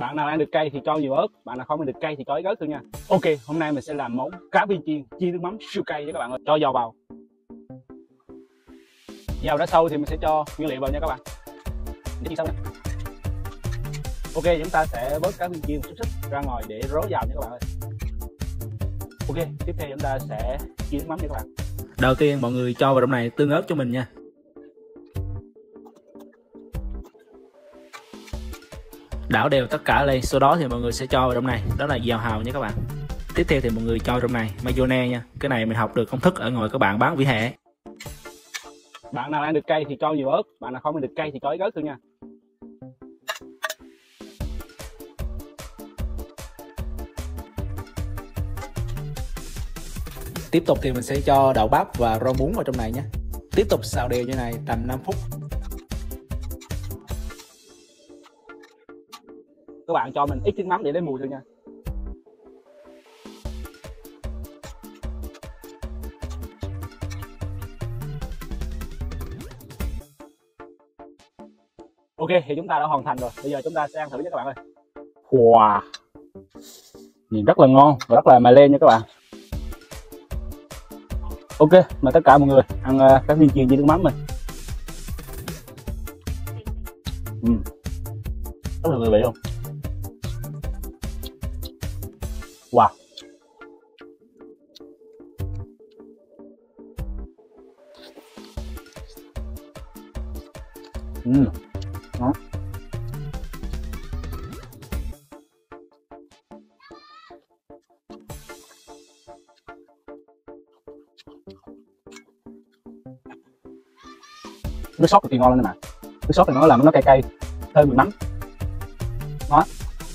Bạn nào ăn được cay thì cho nhiều ớt, bạn nào không ăn được cay thì cho ít ớt thôi nha. Ok, hôm nay mình sẽ làm món cá viên chiên nước mắm siêu cay với các bạn ơi. Cho dầu vào. Dầu đã sâu thì mình sẽ cho nguyên liệu vào nha các bạn. Để chiên sau nha. Ok, chúng ta sẽ vớt cá viên chiên xúc xích ra ngoài để rớ vào nha các bạn ơi. Ok, tiếp theo chúng ta sẽ chiên nước mắm nha các bạn. Đầu tiên mọi người cho vào trong này tương ớt cho mình nha. Đảo đều tất cả lên, sau đó thì mọi người sẽ cho vào trong này, đó là dầu hào nha các bạn. Tiếp theo thì mọi người cho trong này mayonnaise nha. Cái này mình học được công thức ở ngoài các bạn bán vỉa hè. Bạn nào ăn được cay thì cho nhiều ớt, bạn nào không ăn được cay thì cho ít ớt thôi nha. Tiếp tục thì mình sẽ cho đậu bắp và rau muống vào trong này nhé. Tiếp tục xào đều như này tầm 5 phút. Các bạn cho mình ít nước mắm để lấy mùi thôi nha. Ok, thì chúng ta đã hoàn thành rồi. Bây giờ chúng ta sẽ ăn thử nha các bạn ơi. Wow, nhìn rất là ngon và rất là mài lên nha các bạn. Ok, mời tất cả mọi người ăn cá viên chiên với nước mắm mình. Rất là người vị không? Wow. Đó. Nước sốt thì ngon lên nè. Nước sốt thì nó làm nó cay cay, hơi mùi mắm. Đó.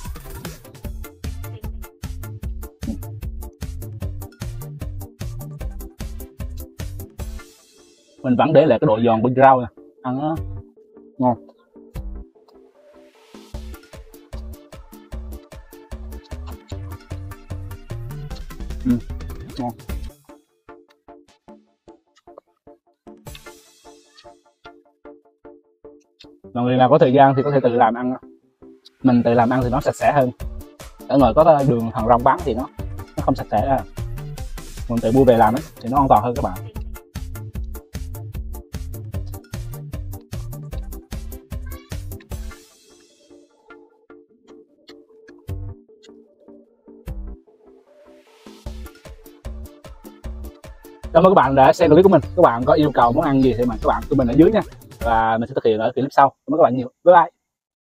Mình vẫn để lại cái độ giòn bên rau nè, ăn nó ngon. Ngon. Mọi người nào có thời gian thì có thể tự làm ăn. Mình tự làm ăn thì nó sạch sẽ hơn. Ở ngoài có đường thằng rong bán thì nó không sạch sẽ ra. Mình tự mua về làm ấy thì nó an toàn hơn các bạn. Cảm ơn các bạn đã xem clip của mình. Các bạn có yêu cầu món ăn gì thì mà các bạn tụi mình ở dưới nha, và mình sẽ thực hiện ở clip sau. Cảm ơn các bạn nhiều. Bye bye.